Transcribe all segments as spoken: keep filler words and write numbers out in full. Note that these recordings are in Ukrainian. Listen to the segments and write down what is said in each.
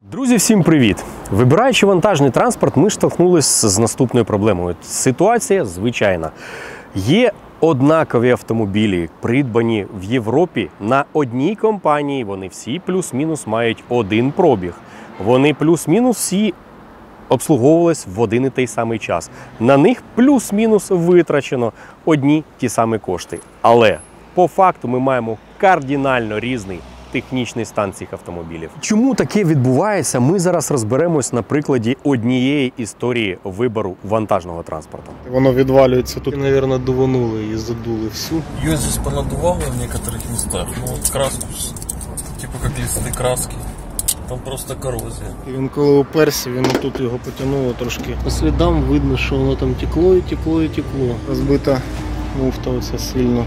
Друзі, всім привіт! Вибираючи вантажний транспорт, ми штовхнулися з наступною проблемою. Ситуація звичайна. Є однакові автомобілі, придбані в Європі на одній компанії. Вони всі плюс-мінус мають один пробіг. Вони плюс-мінус всі обслуговувались в один і той самий час. На них плюс-мінус витрачено одні ті самі кошти. Але по факту ми маємо кардинально різний технічний стан цих автомобілів. Чому таке відбувається, ми зараз розберемось на прикладі однієї історії вибору вантажного транспорту. Воно відвалюється тут, мабуть, дуванули і задули всю. Ее здесь понадувало в некоторых местах. Ну вот краску, типа как листы краски. Там просто коррозия. І він коли уперся, він тут його потягнуло трошки. По слідам видно, що воно там текло і текло і текло. Розбита муфта оця сильно.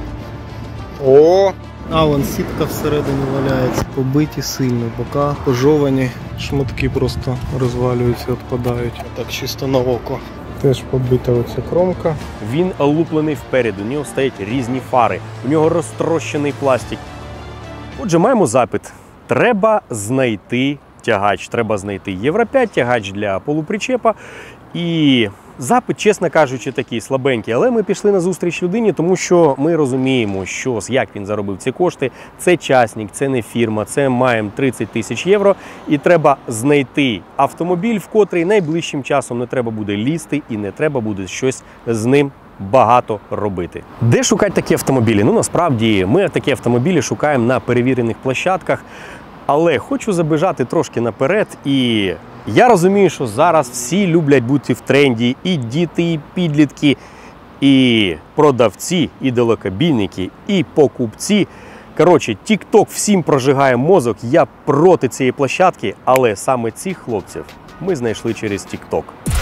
О! А, вон сітка всередині валяється. Побиті сильно, бока пожовані. Шматки просто розвалюються, відпадають. Так чисто на око. Теж побита оця кромка. Він луплений вперед, у нього стоять різні фари, у нього розтрощений пластик. Отже, маємо запит. Треба знайти тягач, треба знайти Євро п'ять тягач для полупричепа. І запит, чесно кажучи, такий слабенький. Але ми пішли на зустріч людині, тому що ми розуміємо, що як він заробив ці кошти. Це частник, це не фірма, це маємо тридцять тисяч євро. І треба знайти автомобіль, в котрий найближчим часом не треба буде лізти і не треба буде щось з ним багато робити. Де шукати такі автомобілі? Ну, насправді, ми такі автомобілі шукаємо на перевірених площадках. Але хочу забіжати трошки наперед, і я розумію, що зараз всі люблять бути в тренді, і діти, і підлітки, і продавці, і далекобійники, і покупці. Коротше, TikTok всім прожигає мозок, я проти цієї площадки, але саме цих хлопців ми знайшли через TikTok.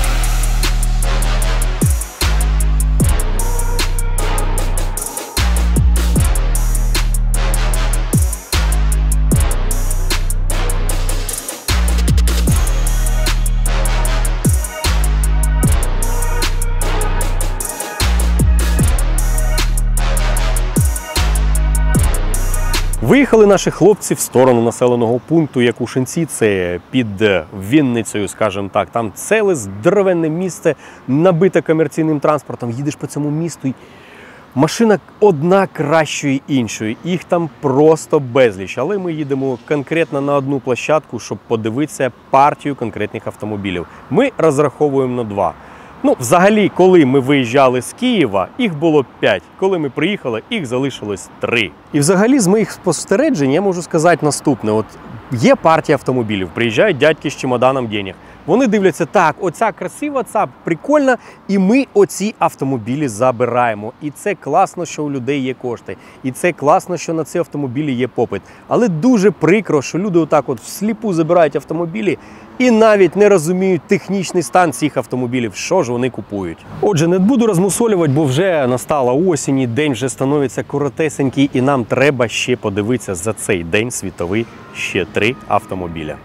Виїхали наші хлопці в сторону населеного пункту Якушинці, це під Вінницею, скажімо так. Там ціле здоровенне місце, набите комерційним транспортом. Їдеш по цьому місту, і машина одна кращої іншої. Їх там просто безліч. Але ми їдемо конкретно на одну площадку, щоб подивитися партію конкретних автомобілів. Ми розраховуємо на два. Ну, взагалі, коли ми виїжджали з Києва, їх було п'ять. Коли ми приїхали, їх залишилось три. І взагалі, з моїх спостережень, я можу сказати наступне. От є партія автомобілів, приїжджають дядьки з чемоданом денег. Вони дивляться, так, оця красива, ця прикольна, і ми оці автомобілі забираємо. І це класно, що у людей є кошти. І це класно, що на ці автомобілі є попит. Але дуже прикро, що люди отак от всліпу забирають автомобілі і навіть не розуміють технічний стан цих автомобілів, що ж вони купують. Отже, не буду розмусолювати, бо вже настала осінь, і день вже становиться коротесенький, і нам треба ще подивитися за цей день світовий ще три автомобіля.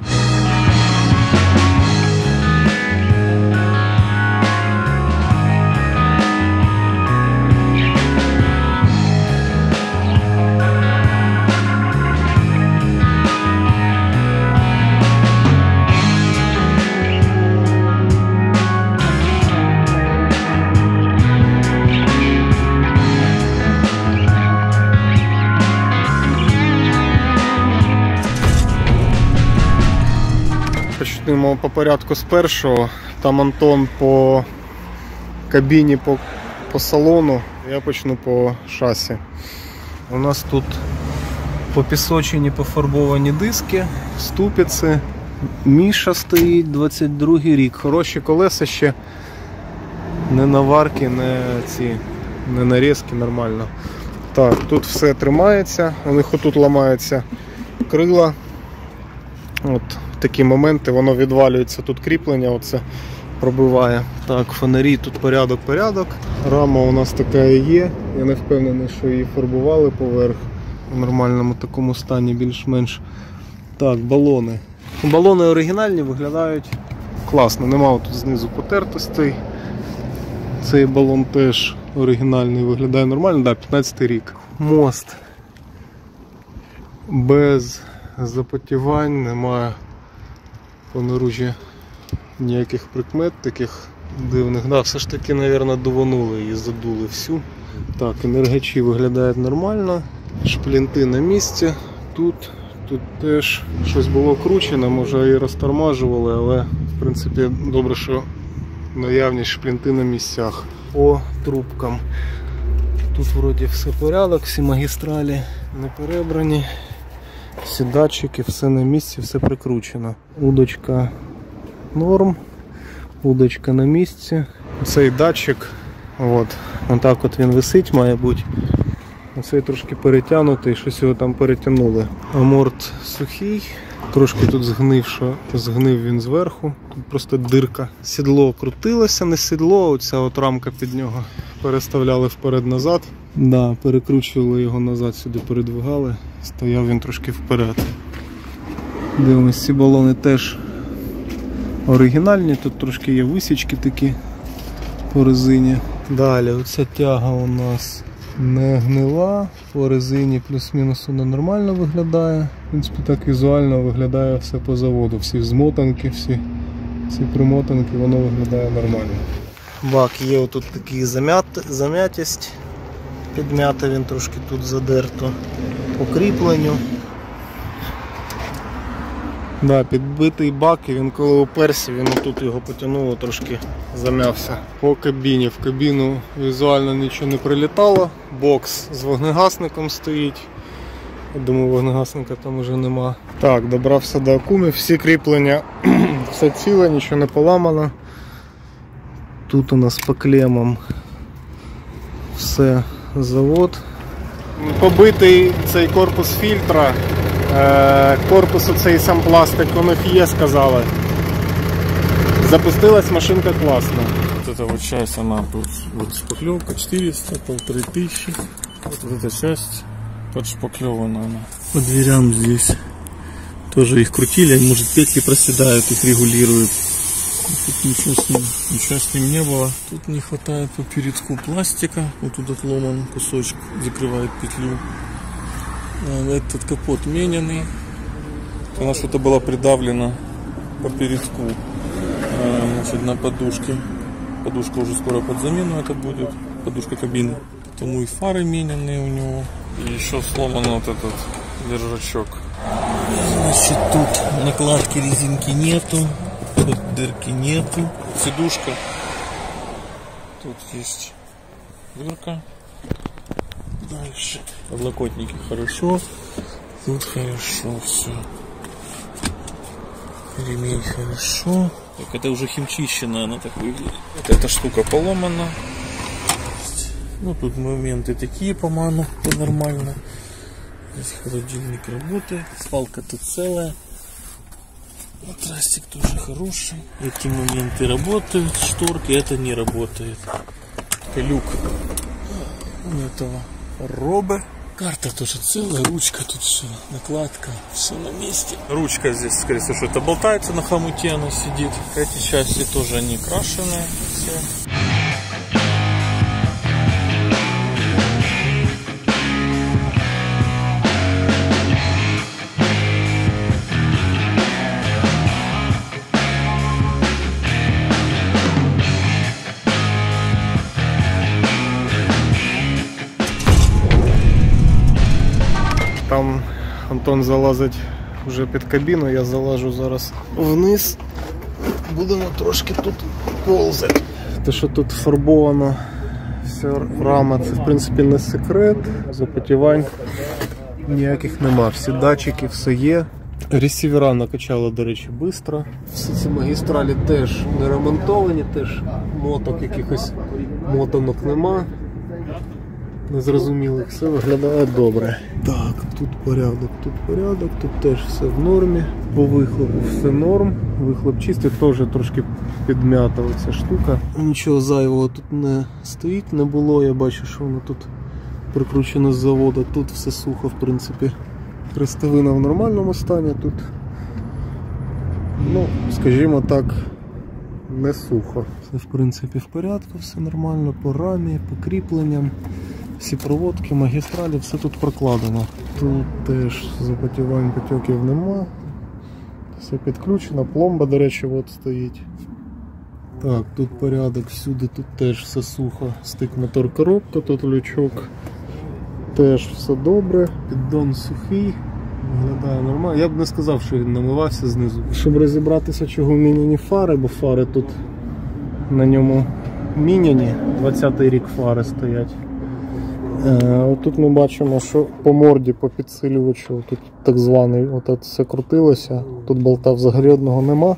Почнемо по порядку з першого. Там Антон по кабіні, по, по салону. Я почну по шасі. У нас тут попісочені, пофарбовані диски, ступиці. Міша стоїть, двадцять другий рік. Хороші колеса ще. Не наварки, не ці, не нарізки, нормально. Так, тут все тримається. У них отут ламаються крила. От такі моменти, воно відвалюється, тут кріплення оце пробиває. Так, фонарі, тут порядок-порядок. Рама у нас така і є. Я не впевнений, що її фарбували поверх. В нормальному такому стані більш-менш. Так, балони. Балони оригінальні, виглядають класно. Нема тут знизу потертостей. Цей балон теж оригінальний, виглядає нормально. Так, п'ятнадцятий рік. Мост без запотівань, немає По наружі ніяких прикмет таких дивних. Да, все ж таки, мабуть, дуванули і задули всю. Так, енергачі виглядають нормально. Шплінти на місці. Тут, тут теж щось було кручено, може і розтормажували, але в принципі добре, що наявність шплінти на місцях. По трубкам. Тут вроді все порядок, всі магістралі не перебрані. Всі датчики, все на місці, все прикручено. Удочка норм, удочка на місці. Цей датчик, от, отак от він висить, має бути. Оцей трошки перетягнутий, щось його там перетягнули. Аморт сухий, трошки тут згнившо, згнив він зверху, тут просто дирка. Сідло крутилося, не сідло, оця от рамка під нього. Переставляли вперед-назад. Да, перекручували його назад, сюди передвигали. Стояв він трошки вперед. Дивимось, ці балони теж оригінальні, тут трошки є висічки такі по резині. Далі, оця тяга у нас не гнила, по резині плюс-мінус вона нормально виглядає. В принципі, так візуально виглядає все по заводу. Всі змотанки, всі, всі примотанки, воно виглядає нормально. Бак є отут такий зам'ят, зам'ятість. Підм'яти він трошки тут задерто по кріпленню. Да, підбитий бак, і він коли уперся, він тут його потягнуло, трошки зам'явся. По кабіні. В кабіну візуально нічого не прилітало. Бокс з вогнегасником стоїть. Я думаю, вогнегасника там уже нема. Так, добрався до акумів. Всі кріплення, все ціле, нічого не поламано. Тут у нас по клемам все завод. Побитий цей корпус фільтра. Корпус оцей сам пластик, он эф е сказали. Запустилась машинка классно. Вот эта вот часть, она тут вот шпаклевка четыреста, полторы тысячи. Вот, вот эта часть подшпаклевана она. По дверям здесь тоже их крутили, они, может, петли проседают, их регулируют. Тут ничего с ним, ничего с ним не было. Тут не хватает по передку пластика. Вот тут отломан кусочек, закрывает петлю. Этот капот мененный. Она что-то была придавлена по передку, значит, на подушке. Подушка уже скоро под замену это будет. Подушка кабины. Потому и фары мененные у него. И еще сломан вот этот держачок. Значит, тут накладки резинки нету. Тут дырки нету. Сидушка. Тут есть дырка. Дальше. Подлокотники хорошо. Тут хорошо все. Ремень хорошо. Так, это уже химчищенная, она так выглядит. Вот эта штука поломана. Ну, тут моменты такие по ману, нормально. Здесь холодильник работает. Свалка тут целая. Матрасик тоже хороший. Эти моменты работают, шторки, это не работает. Люк у этого робы. Карта тоже целая, ручка тут все, накладка, все на месте. Ручка здесь, скорее всего, что это болтается на хомуте, она сидит. Эти части тоже они крашеные все. Там Антон залазить вже під кабіну, я залажу зараз вниз. Будемо трошки тут ползати. Те, що тут фарбована вся рама, це в принципі не секрет. Запотівань ніяких нема. Всі датчики, все є. Ресівера накачали, до речі, швидко. Всі ці магістралі теж не ремонтовані, теж моток, якихось мотанок нема. Незрозумілих, все виглядає добре. Так, тут порядок, тут порядок, тут теж все в нормі. По вихлопу все норм. Вихлоп чистий, теж трошки підм'ята оця штука. Нічого зайвого тут не стоїть, не було. Я бачу, що воно тут прикручено з заводу. Тут все сухо, в принципі. Крестовина в нормальному стані тут. Ну, скажімо так, не сухо. Все в принципі в порядку, все нормально по рамі, по кріпленням. Всі проводки, магістралі, все тут прокладено. Тут теж запотівань, потьоків нема. Все підключено, пломба, до речі, от стоїть. Так, тут порядок, всюди тут теж все сухо. Стик мотор коробка, тут лючок. Теж все добре, піддон сухий, виглядає нормально. Я б не сказав, що він намивався знизу. Щоб розібратися, чого міняні фари, бо фари тут на ньому міняні, двадцятий рік фари стоять. Е, отут ми бачимо, що по морді, по підсилювачу, тут так званий, от все крутилося, тут болта взагалі одного нема.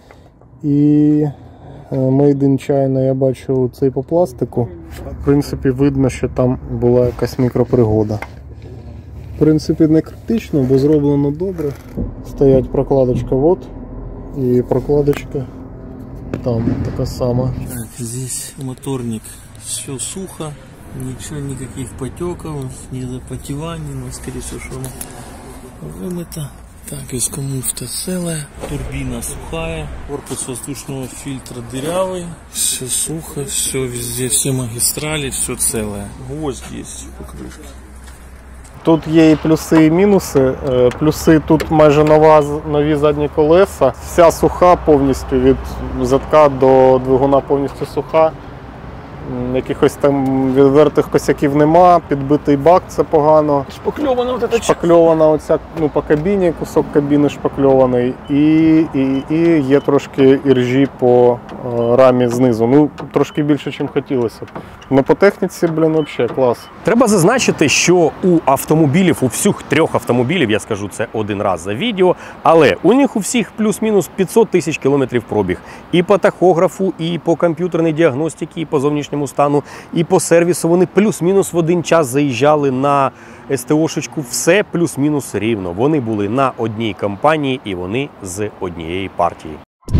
І Made in China я бачу цей по пластику. В принципі, видно, що там була якась мікропригода. В принципі, не критично, бо зроблено добре. Стоять прокладочка от і прокладочка там така сама. Так, здесь моторник, все сухо, ничего, никаких потеков, ни запотеваний, но скорее всего, что оно вымыто. Так, эскомуфта целая, турбина сухая, корпус воздушного фильтра дырявый, все сухо, все везде, все магистрали, все целое. Гвоздь есть по крышке. Тут є і плюси, і мінуси. Плюси тут майже нова, нові задні колеса. Вся суха повністю, від задка до двигуна повністю суха. Якихось там відвертих косяків нема, підбитий бак, це погано. Шпакльована от ця Шпакльована оця, ну, по кабіні, кусок кабіни шпакльований. І, і, і є трошки іржі по е, рамі знизу. Ну, трошки більше, ніж хотілося б. Ну, по техніці, блін, взагалі клас. Треба зазначити, що у автомобілів, у всіх трьох автомобілів, я скажу це один раз за відео, але у них у всіх плюс-мінус п'ятсот тисяч кілометрів пробіг. І по тахографу, і по комп'ютерній діагностиці, і по зовнішньому стану, і по сервісу вони плюс-мінус в один час заїжджали на ес те о-шечку. Все плюс-мінус рівно. Вони були на одній компанії і вони з однієї партії.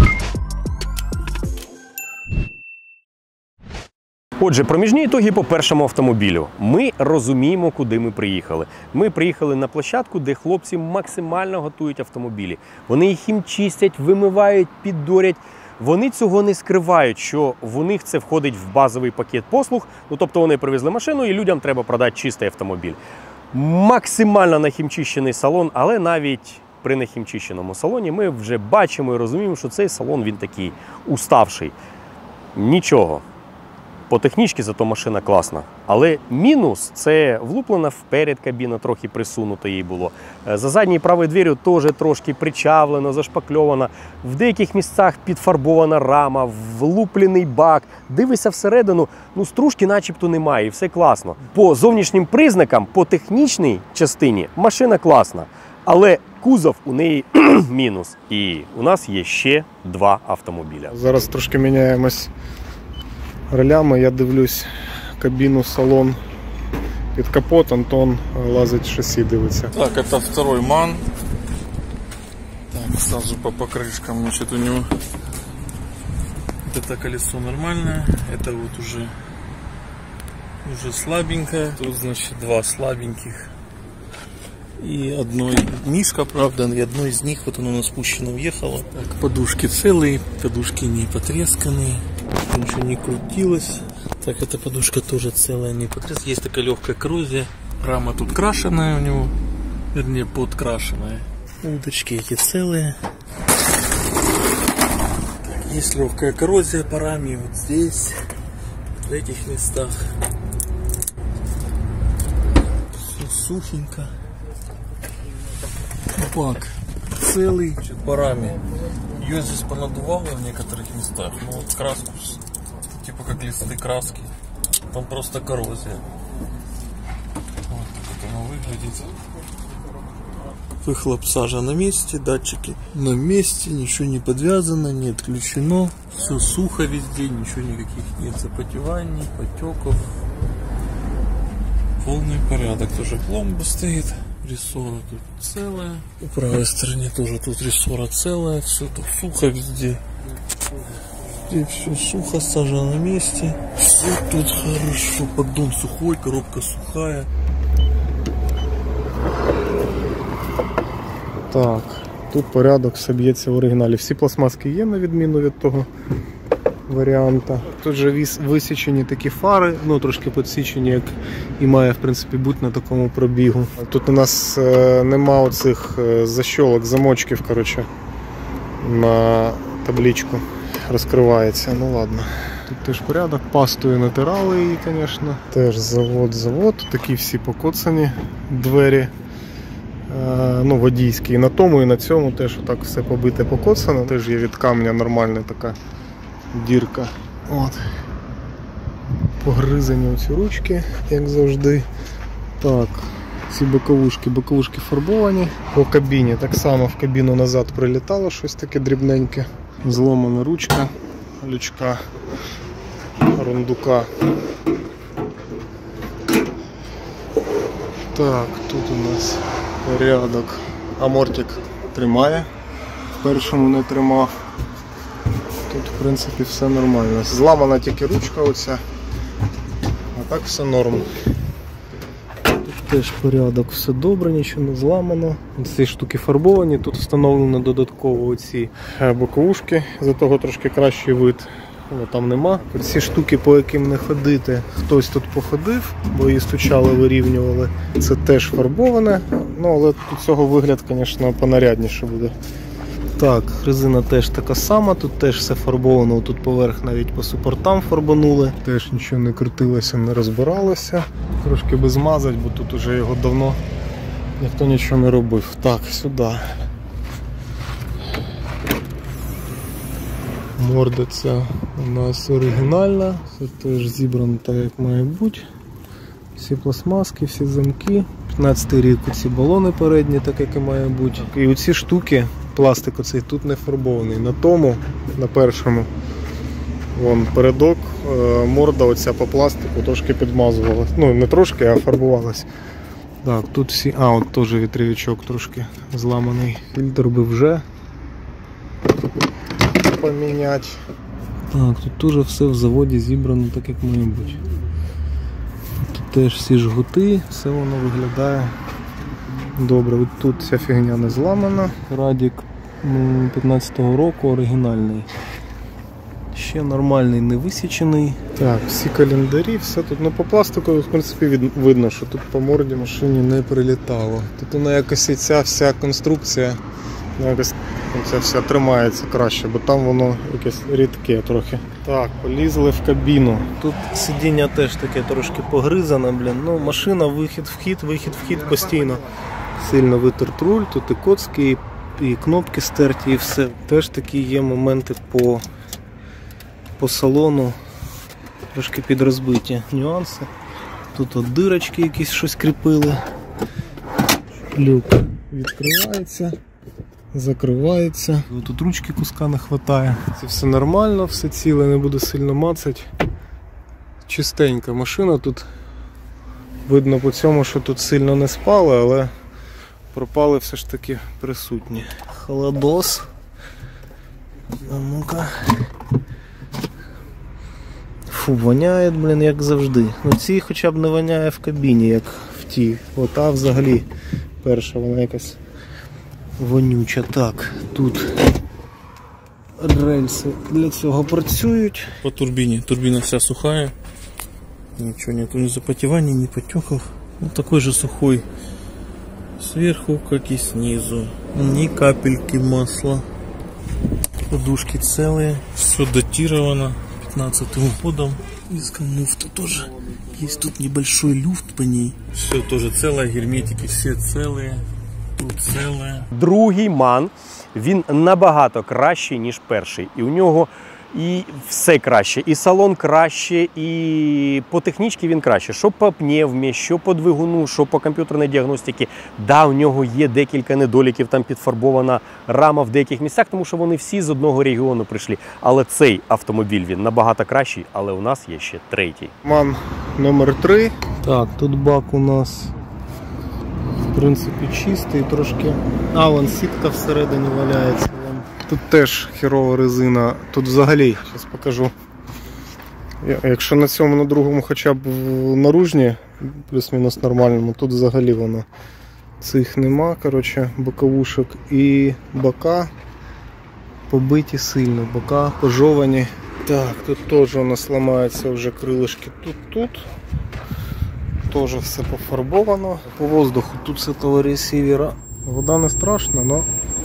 Отже, проміжні ітоги по першому автомобілю. Ми розуміємо, куди ми приїхали. Ми приїхали на площадку, де хлопці максимально готують автомобілі. Вони їх хімчистять, вимивають, піддорять. Вони цього не скривають, що в них це входить в базовий пакет послуг. Ну, тобто вони привезли машину і людям треба продати чистий автомобіль. Максимально нахімчищений салон, але навіть при нахімчищеному салоні ми вже бачимо і розуміємо, що цей салон він такий уставший. Нічого. По технічці зато машина класна. Але мінус – це влуплена вперед кабіна, трохи присунута їй було. За задньою правою дверю теж трошки причавлено, зашпакльовано. В деяких місцях підфарбована рама, влуплений бак. Дивишся всередину, ну стружки начебто немає і все класно. По зовнішнім признакам, по технічній частині машина класна. Але кузов у неї мінус. І у нас є ще два автомобіля. Зараз трошки міняємось ролями, я дивлюсь кабіну, салон, під капот, Антон лазить шасі, дивиться. Так, это второй МАН. Так, сразу по покрышкам, значит, у него вот это колесо нормальное, это вот уже уже слабенькое, тут, значит, два слабеньких. И одно мишка, правда, и одно из них, вот оно на спущенно въехало. Так, подушки целые, подушки не потресканные, ничего не крутилось. Так, эта подушка тоже целая, не потресканная. Есть такая легкая коррозия. Рама тут крашеная у него, вернее, подкрашенная. Удочки эти целые. Так, есть легкая коррозия по раме вот здесь, в этих местах. Все сухенько. Бак целый, по раме. Ее здесь понадувало в некоторых местах, но вот краску, типа как листы краски, там просто коррозия. Вот как оно выглядит. Выхлоп сажа на месте, датчики на месте, ничего не подвязано, не отключено. Все сухо везде, ничего никаких нет запотеваний, потеков. Полный порядок, тоже пломба стоит. Рессора тут целая. У правой стороны тоже тут рессора целая. Все тут сухо везде. Здесь все сухо, сажа на месте. Все тут хорошо. Поддон сухой, коробка сухая. Так, тут порядок, все б'ється в оригіналі. Всі пластмаски є, на відміну від того варіанта. Тут же висічені такі фари, ну трошки підсічені, як і має в принципі бути на такому пробігу. Тут у нас е, нема оцих е, защолок, замочків, коротше. на табличку розкривається. Ну ладно. Тут теж порядок, пастою натирали її, звісно. Теж завод-завод, такі всі покоцані двері, е, ну, водійські. І на тому, і на цьому теж отак все побите, покоцано. Теж є від камня нормальна така дірка. От. Погризані оці ручки, як завжди. Так, ці боковушки, боковушки фарбовані. По кабіні так само в кабіну назад прилітало щось таке дрібненьке. Зломана ручка, лючка, рундука. Так, тут у нас порядок. Амортик тримає, в першому не тримав. Тут в принципі все нормально. Зламана тільки ручка оця, а так все норм. Тут теж порядок, все добре, нічого не зламано. Ці штуки фарбовані, тут встановлено додатково оці боковушки, за того трошки кращий вид. Ну, там нема. Ці штуки, по яким не ходити, хтось тут походив, бо її стучали, вирівнювали. Це теж фарбоване, ну але тут цього вигляд, звісно, понарядніше буде. Так, резина теж така сама, тут теж все фарбовано, тут поверх навіть по супортам фарбанули. Теж нічого не крутилося, не розбиралося. Трошки би змазати, бо тут уже його давно ніхто нічого не робив. Так, сюди. Морда ця у нас оригінальна, це теж зібрано так, як має бути. Всі пластмаски, всі замки. п'ятнадцятий рік ці балони передні, так як і має бути. І оці штуки, пластик оцей тут не фарбований. На тому, на першому, вон передок, морда оця по пластику трошки підмазувалась. Ну не трошки, а фарбувалась. Так, тут всі, а от теж вітрячок трошки зламаний. Фільтр би вже поміняти. Так, тут теж все в заводі зібрано так, як має бути. Тут теж всі жгути, все воно виглядає добре. От тут ця фігня не зламана. Радік п'ятнадцятого року оригінальний. Ще нормальний, не висічений. Так, всі календарі, все тут. Ну по пластику, в принципі, від, видно, що тут по морді машині не прилітало. Тут вона якось і ця вся конструкція якось ця вся тримається краще, бо там воно якесь рідке трохи. Так, полізли в кабіну. Тут сидіння теж таке трошки погризане, блін. Ну, машина, вихід-вхід, вихід-вхід постійно. Сильно витерт руль, тут і коцки, і, і кнопки стерті, і все. Теж такі є моменти по, по салону, трошки підрозбиті нюанси. Тут от дирочки якісь щось кріпили. Люк відкривається. Закривається. Тут ручки куска не вистачає. Це все нормально, все ціле, не буду сильно мацати. Чистенька машина тут. Видно по цьому, що тут сильно не спали, але пропали все ж таки присутні. Холодос. А ну-ка. Фу, воняє, блін, як завжди. Ну ці хоча б не воняє в кабіні, як в ті. От, а взагалі перша вона якась вонюча. Так, тут рельси для цього працюють. По турбине. Турбина вся сухая. Ничего нету, ни запотеваний, ни потеков. Вот такой же сухой сверху, как и снизу. Ни капельки масла. Подушки целые. Все датировано пятнадцатым годом. Диска муфта тоже. Есть тут небольшой люфт по ней. Все тоже целое, герметики все целые. Тут целое. Другий Ман, він набагато кращий, ніж перший. І у нього і все краще, і салон краще, і по технічці він краще. Що по пневмі, що по двигуну, що по комп'ютерній діагностиці. Да, у нього є декілька недоліків, там підфарбована рама в деяких місцях, тому що вони всі з одного регіону прийшли. Але цей автомобіль, він набагато кращий, але у нас є ще третій. Ман номер три. Так, тут бак у нас в принципі чистий, трошки. А, вон сітка всередині валяється. Тут теж херова резина. Тут взагалі, зараз покажу. Якщо на цьому, на другому хоча б в наружні, плюс-мінус нормальному, тут взагалі воно цих нема, коротше, боковушок. І бока побиті сильно, бока пожовані. Так, тут теж у нас ламаються вже крилишки тут-тут. Теж все пофарбовано. По воздуху тут з цього ресивера вода не страшна, але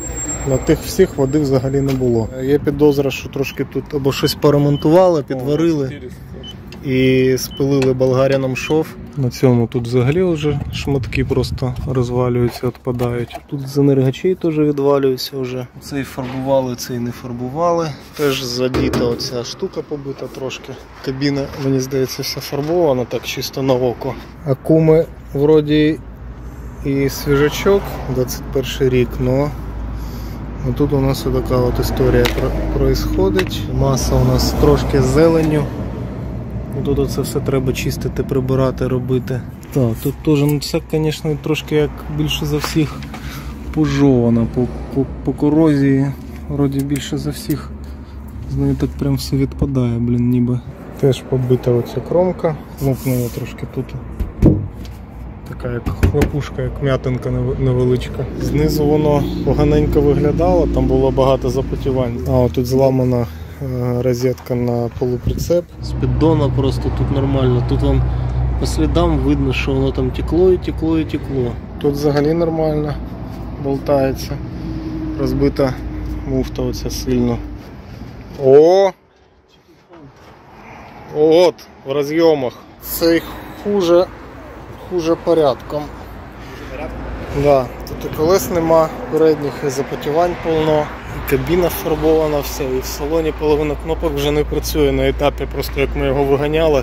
На тих всіх води взагалі не було. Є підозра, що трошки тут або щось поремонтували, підварили і спилили болгаряном шов. На цьому тут взагалі вже шматки просто розвалюються, відпадають. Тут з енергачей теж відвалюються вже. Цей фарбували, цей не фарбували. Теж задіта оця штука побита трошки. Кабіна, мені здається, вся фарбована, так чисто на око. Акуми вроді і свіжачок, двадцять перший рік, но тут у нас така от історія происходить. Маса у нас трошки з зеленню. Тут це все треба чистити, прибирати, робити. Так, тут теж, ну це, звісно, трошки як більше за всіх пожована по, по, по корозії. Вроді більше за всіх. З нею так прям все відпадає, блін, ніби. Теж побита оця кромка. Лопнула трошки тут. Така як хлопушка, як м'ятинка невеличка. Знизу воно поганенько виглядало, там було багато запотівань. А от тут зламана розетка на полуприцеп. З піддона просто тут нормально. Тут вам по слідам видно, що воно там текло і текло і текло. Тут взагалі нормально болтається. Розбита муфта оця сильно. О! От, в розйомах. Цей хуже, хуже порядком. Да, тут і колес нема, передніх і запотівань повно. Кабіна фарбована, все, і в салоні половина кнопок вже не працює. На етапі, просто як ми його виганяли,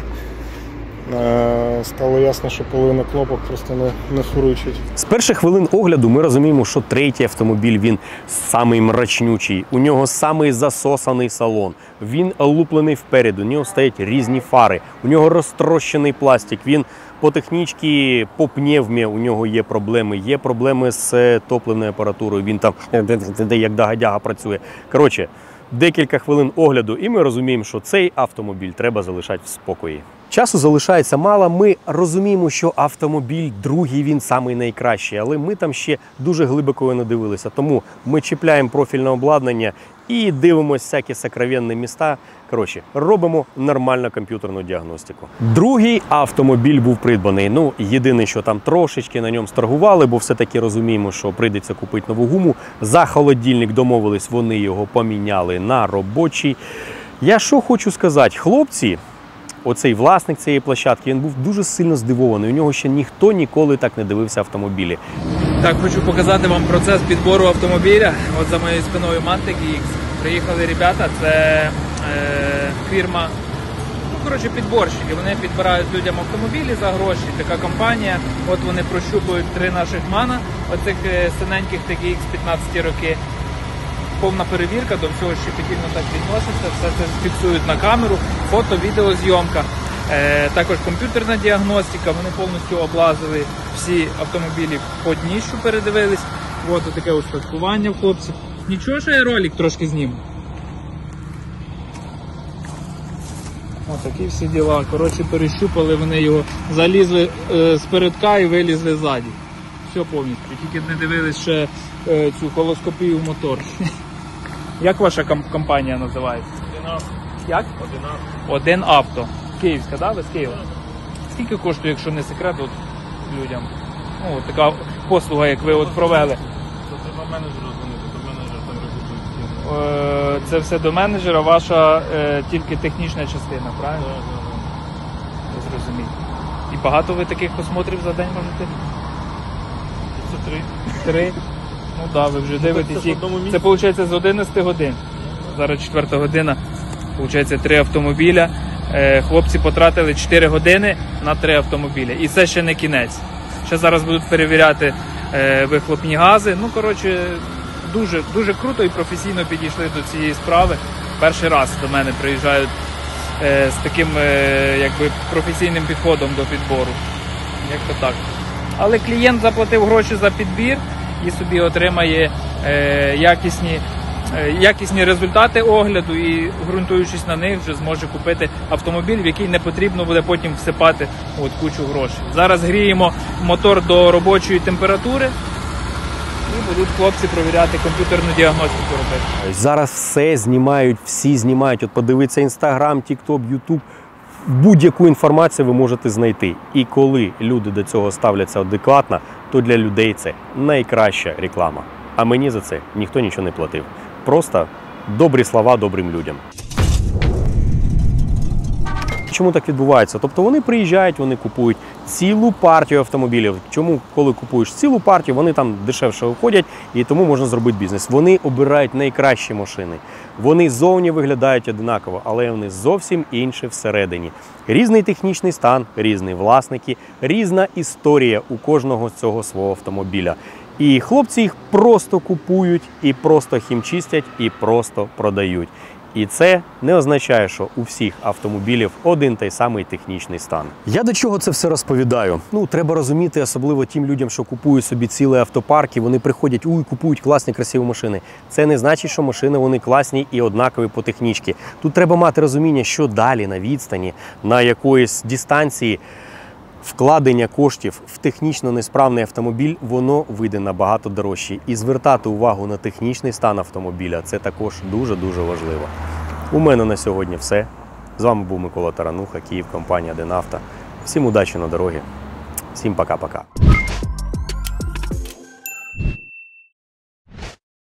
стало ясно, що половина кнопок просто не, не фуручить. З перших хвилин огляду ми розуміємо, що третій автомобіль, він самий мрачнючий, у нього самий засосаний салон, він луплений вперед, у нього стоять різні фари, у нього розтрощений пластик, він по технічці, по пневмі у нього є проблеми, є проблеми з топливною апаратурою, він там як дагадяга працює. Коротше, декілька хвилин огляду і ми розуміємо, що цей автомобіль треба залишати в спокої. Часу залишається мало, ми розуміємо, що автомобіль другий, він самий найкращий, але ми там ще дуже глибоко не дивилися, тому ми чіпляємо профільне обладнання і дивимося всякі сокровенні міста. Коротше, робимо нормальну комп'ютерну діагностику. Другий автомобіль був придбаний. Ну, єдине, що там трошечки на ньому сторгували, бо все-таки розуміємо, що прийдеться купити нову гуму. За холодильник домовились, вони його поміняли на робочий. Я що хочу сказати, хлопці, оцей власник цієї площадки, він був дуже сильно здивований. У нього ще ніхто ніколи так не дивився автомобілі. Так, хочу показати вам процес підбору автомобіля. От за моєю спиною Mantic X. Приїхали ребята, це е, фірма, ну, коротше, підборщики. Вони підбирають людям автомобілі за гроші. Така компанія. От вони прощупують три наших мана, оцих синеньких Ті Ікс п'ятнадцять роки. Повна перевірка, до всього щепетільно так відноситься, все це фіксують на камеру, фото, відеозйомка. Е, також комп'ютерна діагностика, вони повністю облазили всі автомобілі по дніщу, передивились. Ось таке устаткування в хлопців. Нічого, що я ролик трошки зніму. Ось такі всі діла. Коротше, перещупали вони його, залізли е, спередка і вилізли ззаді. Все повністю, тільки не дивились ще е, цю колоскопію в мотор. Як ваша компанія називається? Один авто. Як? Один авто. Один авто. Київська, да? Ви з Києва? Скільки коштує, якщо не секрет, от, людям? Ну, от така послуга, як ви от провели. Це треба менеджеру дзвонити, то менеджер там регулює. Це все до менеджера, ваша е, тільки технічна частина, правильно? Так, так, Я зрозумів. І багато ви таких осмотрів за день можете? Це три. Три? Ну так, да, ви вже дивитесь Це їх. в одному місці? Це виходить з одинадцяти годин. Зараз четверта година. Виходить три автомобіля. Хлопці потратили чотири години на три автомобіля. І це ще не кінець. Ще зараз будуть перевіряти вихлопні гази. Ну, коротше, дуже, дуже круто і професійно підійшли до цієї справи. Перший раз до мене приїжджають з таким якби професійним підходом до підбору. Як то так. Але клієнт заплатив гроші за підбір і собі отримає е, якісні, е, якісні результати огляду і, ґрунтуючись на них, вже зможе купити автомобіль, в який не потрібно буде потім всипати от, кучу грошей. Зараз гріємо мотор до робочої температури і будуть хлопці провіряти комп'ютерну діагностику робити. Зараз все знімають, всі знімають. От подивіться Інстаграм, Тікток, Ютуб. Будь-яку інформацію ви можете знайти. І коли люди до цього ставляться адекватно, то для людей це найкраща реклама. А мені за це ніхто нічого не платив. Просто добрі слова добрим людям. Чому так відбувається? Тобто вони приїжджають, вони купують цілу партію автомобілів. Чому, коли купуєш цілу партію, вони там дешевше виходять і тому можна зробити бізнес. Вони обирають найкращі машини. Вони зовні виглядають однаково, але вони зовсім інші всередині. Різний технічний стан, різні власники, різна історія у кожного з цього свого автомобіля. І хлопці їх просто купують, і просто хімчистять, і просто продають. І це не означає, що у всіх автомобілів один той самий технічний стан. Я до чого це все розповідаю? Ну, треба розуміти, особливо тим людям, що купують собі цілий автопарк, і вони приходять, уй, купують класні, красиві машини. Це не значить, що машини вони класні і однакові по технічці. Тут треба мати розуміння, що далі на відстані, на якоїсь дистанції, вкладення коштів в технічно несправний автомобіль, воно вийде набагато дорожче. І звертати увагу на технічний стан автомобіля – це також дуже-дуже важливо. У мене на сьогодні все. З вами був Микола Тарануха, Київ, компанія Денавто. Всім удачі на дорогі. Всім пока-пока.